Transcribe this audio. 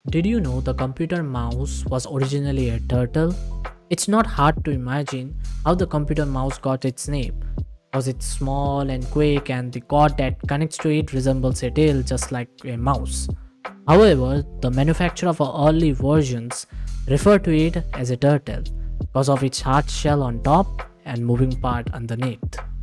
Did you know the computer mouse was originally a turtle? It's not hard to imagine how the computer mouse got its name, because it's small and quick and the cord that connects to it resembles a tail just like a mouse. However, the manufacturer of early versions referred to it as a turtle because of its hard shell on top and moving part underneath.